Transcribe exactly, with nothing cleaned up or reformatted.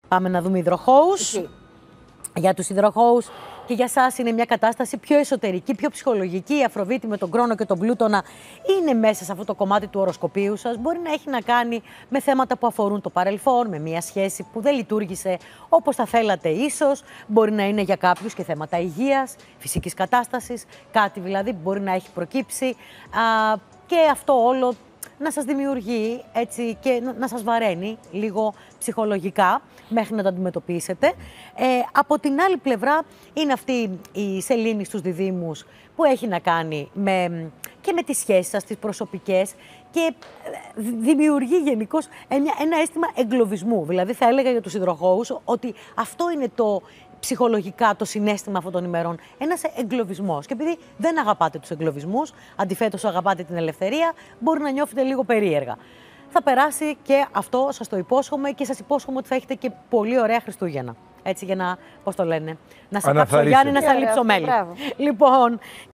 Πάμε να δούμε υδροχόους. Εκεί. Για τους υδροχόους και για σας είναι μια κατάσταση πιο εσωτερική, πιο ψυχολογική. Η Αφροδίτη με τον Κρόνο και τον Πλούτονα είναι μέσα σε αυτό το κομμάτι του οροσκοπίου σας. Μπορεί να έχει να κάνει με θέματα που αφορούν το παρελθόν, με μια σχέση που δεν λειτουργήσε όπως θα θέλατε ίσως. Μπορεί να είναι για κάποιους και θέματα υγείας, φυσικής κατάστασης, κάτι δηλαδή που μπορεί να έχει προκύψει. Α, και αυτό όλο να σας δημιουργεί έτσι και να σας βαραίνει λίγο ψυχολογικά μέχρι να το αντιμετωπίσετε. Ε, από την άλλη πλευρά είναι αυτή η σελήνη στους διδύμους που έχει να κάνει με, και με τις σχέσεις σας, τις προσωπικές και δημιουργεί γενικώς ένα, ένα αίσθημα εγκλωβισμού. Δηλαδή θα έλεγα για τους υδροχόους ότι αυτό είναι το ψυχολογικά το συναίσθημα αυτών των ημερών. Ένας εγκλωβισμός. Και επειδή δεν αγαπάτε τους εγκλωβισμούς, αντιθέτως αγαπάτε την ελευθερία, μπορεί να νιώθετε λίγο περίεργα. Θα περάσει και αυτό, σας το υπόσχομαι, και σας υπόσχομαι ότι θα έχετε και πολύ ωραία Χριστούγεννα. Έτσι για να, πώς το λένε, να σε κάψω Γιάννη, να σε λείψω μέλι. Λοιπόν,